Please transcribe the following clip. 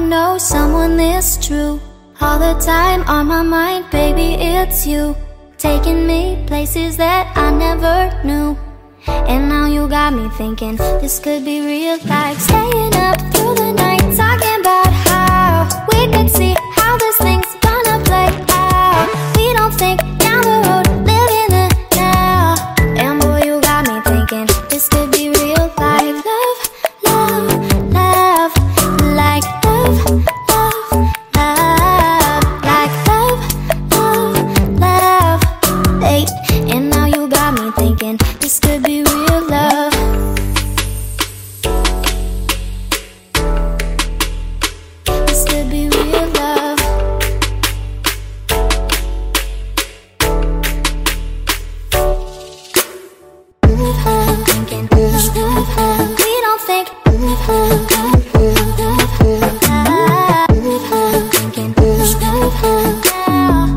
know someone this true. All the time on my mind, baby, it's you. Taking me places that I never knew. And now you got me thinking this could be real life. Staying up through the night, talking about how we could see how this thing's gonna play out. We don't think down the road, living it now. And boy, you got me thinking this could be real life. Love, love, love, like love, love, love, like love, love, love. Hey, and now you got me thinking this could be real love. This could be real love. Thinking we don't think. Thinking now.